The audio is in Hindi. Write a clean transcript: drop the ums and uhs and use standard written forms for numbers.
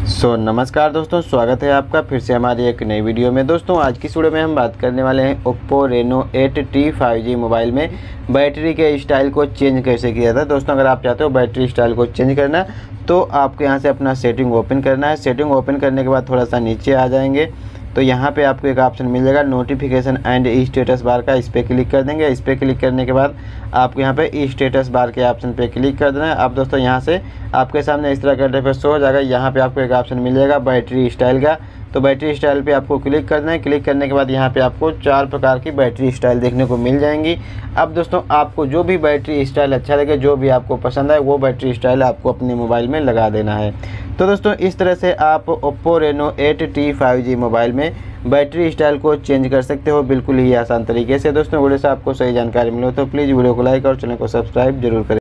नमस्कार दोस्तों, स्वागत है आपका फिर से हमारी एक नई वीडियो में। दोस्तों आज की वीडियो में हम बात करने वाले हैं Oppo Reno 8T 5G mobile में बैटरी के स्टाइल को चेंज कैसे किया था। दोस्तों अगर आप चाहते हो बैटरी स्टाइल को चेंज करना तो आपको यहाँ से अपना सेटिंग ओपन करना है। सेटिंग ओपन करने के बाद थोड़ा सा नीचे आ जाएंगे तो यहाँ पे आपको एक ऑप्शन मिल जाएगा नोटिफिकेशन एंड स्टेटस बार का। इस पर क्लिक कर देंगे। इस पर क्लिक करने के बाद आपको यहाँ पे स्टेटस बार के ऑप्शन पे क्लिक कर देना है। अब दोस्तों यहाँ से आपके सामने इस तरह का इंटरफेस शो हो जाएगा। यहाँ पे आपको एक ऑप्शन मिल जाएगा बैटरी स्टाइल का, तो बैटरी स्टाइल पे आपको क्लिक करना है। क्लिक करने के बाद यहाँ पे आपको 4 प्रकार की बैटरी स्टाइल देखने को मिल जाएंगी। अब दोस्तों आपको जो भी बैटरी स्टाइल अच्छा लगे, जो भी आपको पसंद आए, वो बैटरी स्टाइल आपको अपने मोबाइल में लगा देना है। तो दोस्तों इस तरह से आप Oppo Reno 8T 5G mobile में बैटरी स्टाइल को चेंज कर सकते हो बिल्कुल ही आसान तरीके से। दोस्तों वीडियो से आपको सही जानकारी मिले तो प्लीज़ वीडियो को लाइक और चैनल को सब्सक्राइब जरूर करें।